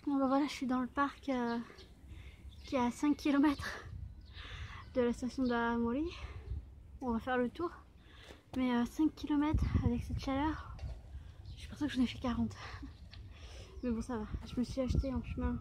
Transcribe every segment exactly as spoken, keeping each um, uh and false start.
Bon bah voilà, je suis dans le parc euh, qui est à cinq kilomètres de la station d'Aomori. On va faire le tour. Mais euh, cinq kilomètres avec cette chaleur, je pense que j'en ai fait quarante. Mais bon, ça va. Je me suis acheté en chemin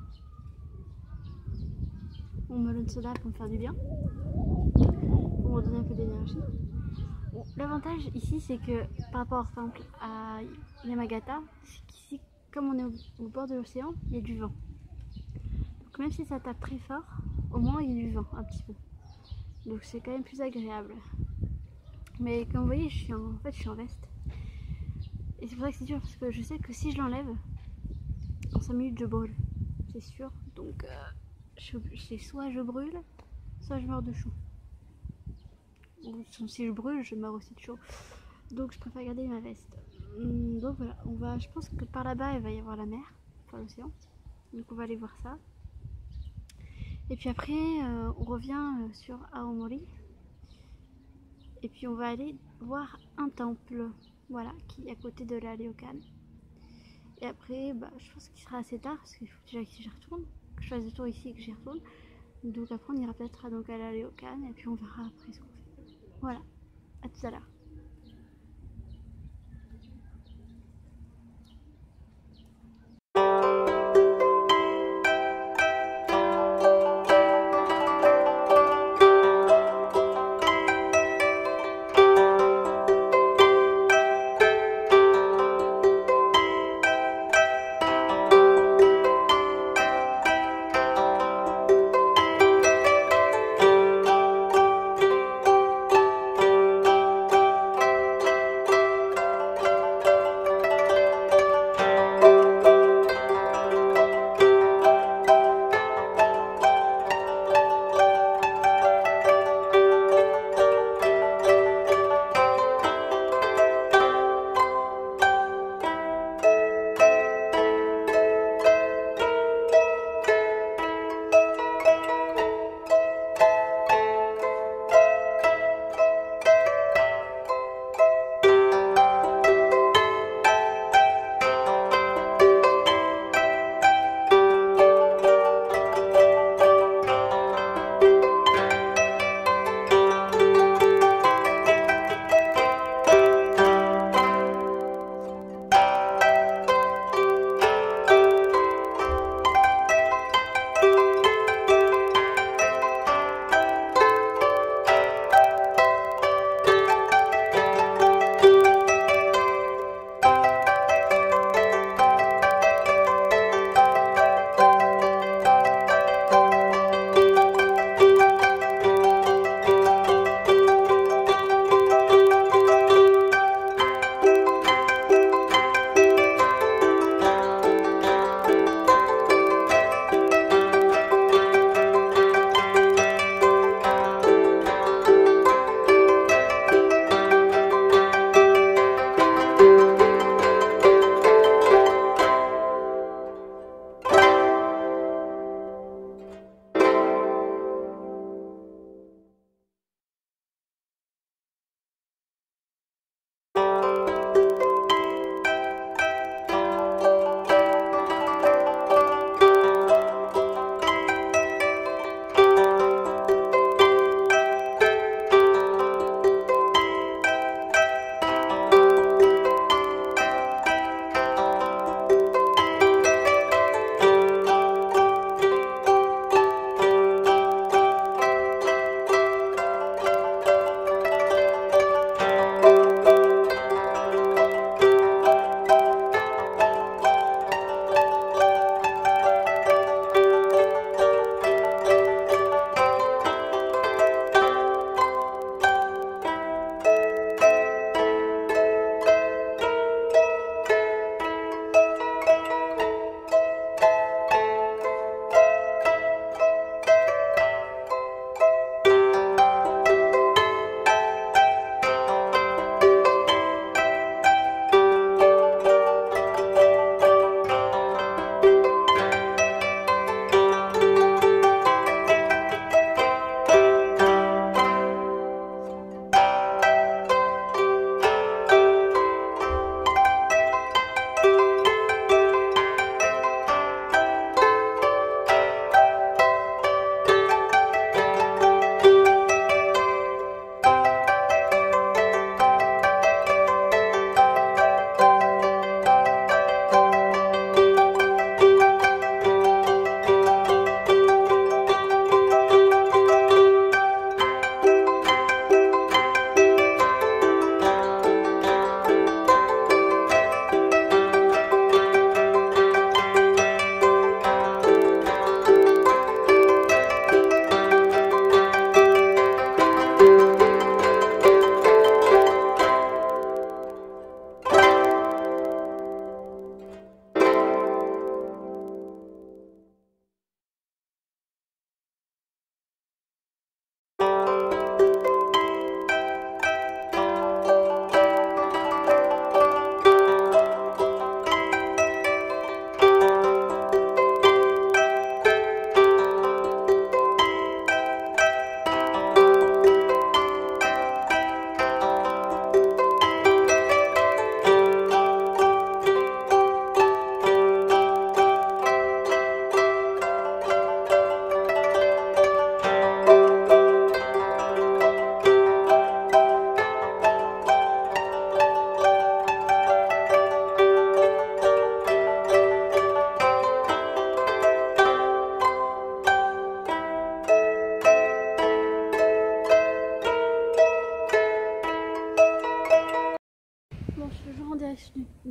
mon melon soda pour me faire du bien, pour me donner un peu d'énergie. Bon, l'avantage ici, c'est que par rapport par exemple, à Yamagata, c'est qu'ici, comme on est au, au bord de l'océan, il y a du vent. Donc même si ça tape très fort, au moins il y a du vent un petit peu. Donc c'est quand même plus agréable. Mais comme vous voyez, je suis en, en fait, je suis en veste. Et c'est pour ça que c'est dur, parce que je sais que si je l'enlève, en cinq minutes je brûle, c'est sûr. Donc euh, c'est soit je brûle, soit je meurs de chaud. Ou si je brûle, je meurs aussi de chaud. Donc je préfère garder ma veste. Donc voilà, on va, je pense que par là-bas il va y avoir la mer, enfin l'océan. Donc on va aller voir ça. Et puis après euh, on revient sur Aomori. Et puis on va aller voir un temple, voilà, qui est à côté de la Ryokan. Et après, bah, je pense qu'il sera assez tard parce qu'il faut déjà que j'y retourne, que je fasse le tour ici et que j'y retourne. Donc après on ira peut-être donc à la Ryokan et puis on verra après ce qu'on fait. Voilà, à tout à l'heure.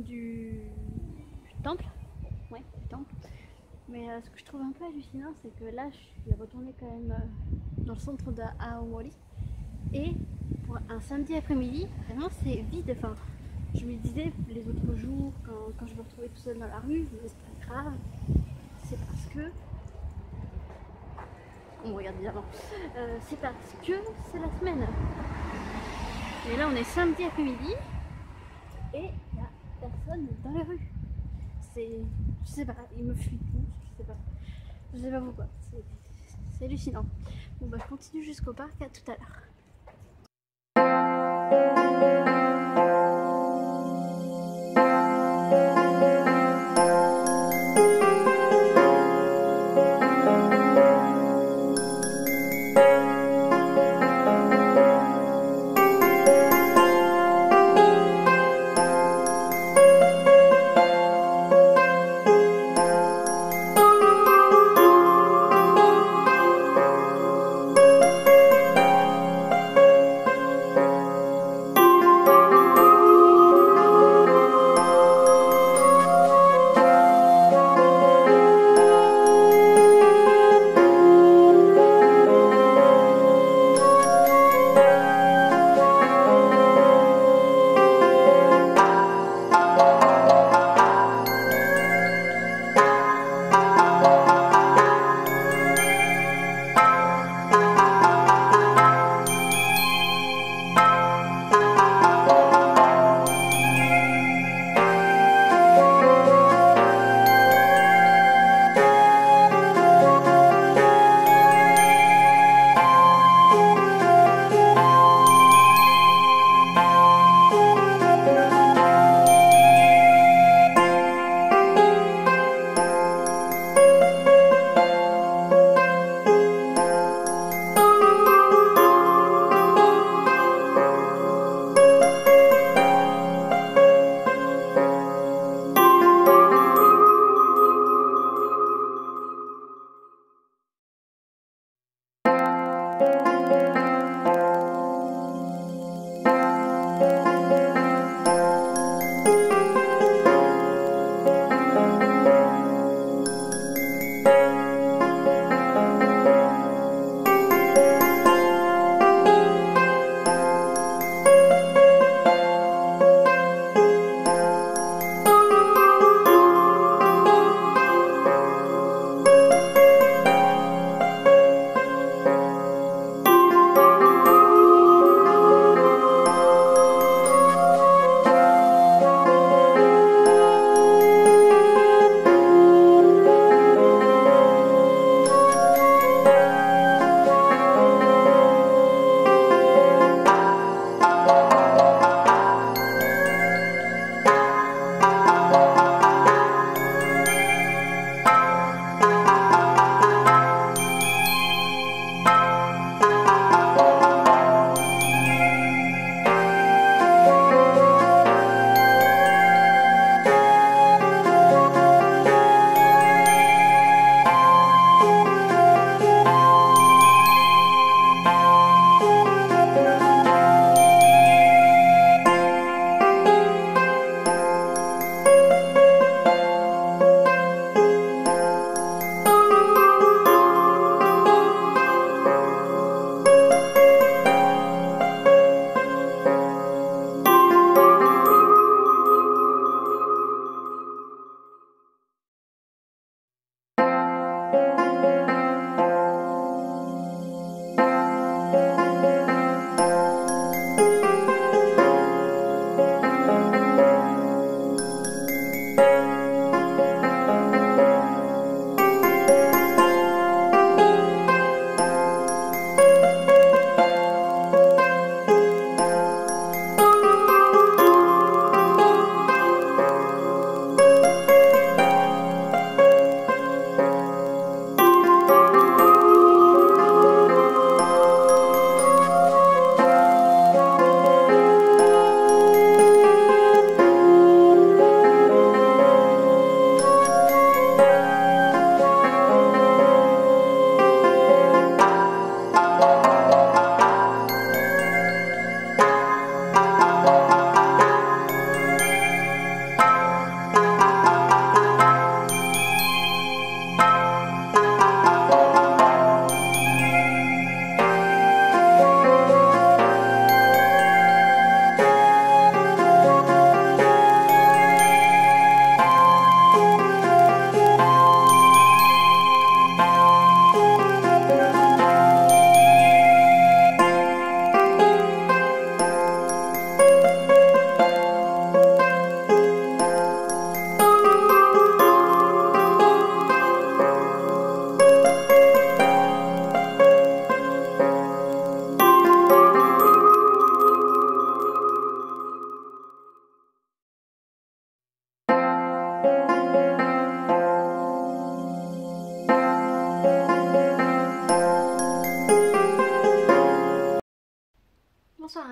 du, du temple. Ouais, du temple. Mais euh, ce que je trouve un peu hallucinant, c'est que là, je suis retournée quand même euh, dans le centre de Aomori. Et pour un samedi après-midi, vraiment c'est vide. Enfin, je me disais les autres jours, quand, quand je me retrouvais tout seul dans la rue, mais c'est pas grave. C'est parce que... On me regarde bizarrement. Euh, c'est parce que c'est la semaine. Et là, on est samedi après-midi. Et il n'y a personne dans les rues. C'est... Je sais pas, ils me fuient tous, je sais pas. Je sais pas pourquoi. C'est hallucinant. Bon bah je continue jusqu'au parc, à tout à l'heure.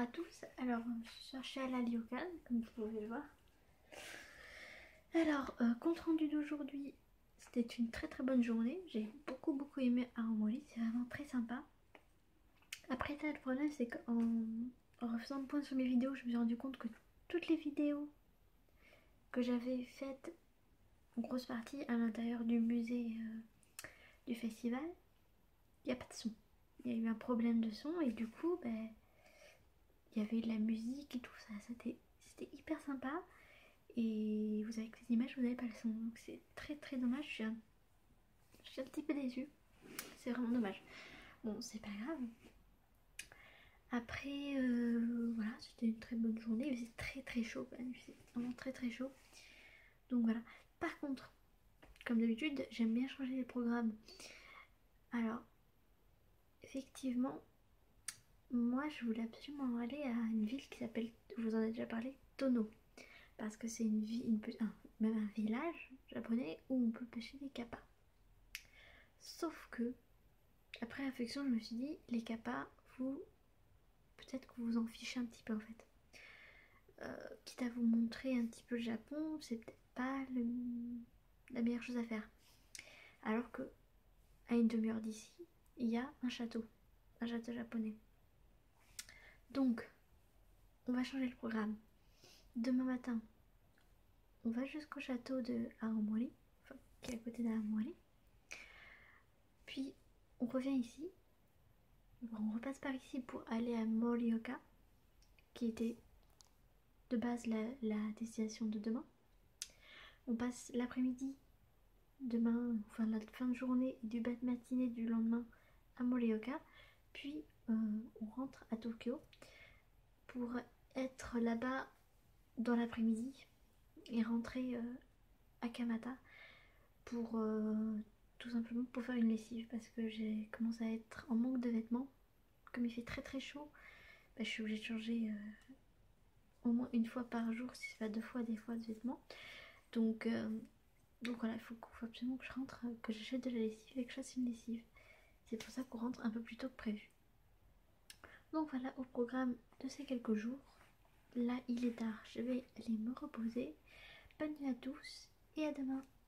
à tous. Alors, je cherchais à la Lyokan, comme vous pouvez le voir. Alors, euh, compte rendu d'aujourd'hui, c'était une très très bonne journée. J'ai beaucoup beaucoup aimé Aomori, c'est vraiment très sympa. Après ça, le problème c'est qu'en en refaisant le point sur mes vidéos, je me suis rendu compte que toutes les vidéos que j'avais faites en grosse partie à l'intérieur du musée euh, du festival, il n'y a pas de son. Il y a eu un problème de son et du coup, ben, il y avait de la musique et tout ça. C'était hyper sympa. Et vous avez que les images, vous n'avez pas le son. Donc c'est très très dommage. Je suis, un... je suis un petit peu déçue. C'est vraiment dommage. Bon, c'est pas grave. Après, euh, voilà, c'était une très bonne journée. Il faisait très très chaud quand même. Il faisait vraiment très très chaud. Donc voilà. Par contre, comme d'habitude, j'aime bien changer les programmes. Alors, effectivement, moi je voulais absolument aller à une ville qui s'appelle, je vous en ai déjà parlé, Tono. Parce que c'est une ville, une, un, même un village japonais où on peut pêcher des kappas. Sauf que, après réflexion, je me suis dit, les kappas, vous, peut-être que vous vous en fichez un petit peu en fait. Euh, quitte à vous montrer un petit peu le Japon, c'est peut-être pas le, la meilleure chose à faire. Alors que, à une demi-heure d'ici, il y a un château, un château japonais. Donc, on va changer le programme. Demain matin, on va jusqu'au château de Aomori, enfin, qui est à côté d'Aomori. Puis, on revient ici. On repasse par ici pour aller à Morioka, qui était de base la, la destination de demain. On passe l'après-midi, demain, enfin la fin de journée et du bas de matinée du lendemain à Morioka. Puis, euh, on rentre à Tokyo pour être là-bas dans l'après-midi et rentrer euh, à Kamata pour euh, tout simplement pour faire une lessive parce que j'ai commencé à être en manque de vêtements. Comme il fait très très chaud, bah, je suis obligée de changer euh, au moins une fois par jour, si c'est pas deux fois des fois de vêtements. Donc, euh, donc voilà, il faut, faut absolument que je rentre, que j'achète de la lessive et que je fasse une lessive. C'est pour ça qu'on rentre un peu plus tôt que prévu. Donc voilà au programme de ces quelques jours. Là il est tard, je vais aller me reposer. Bonne nuit à tous et à demain.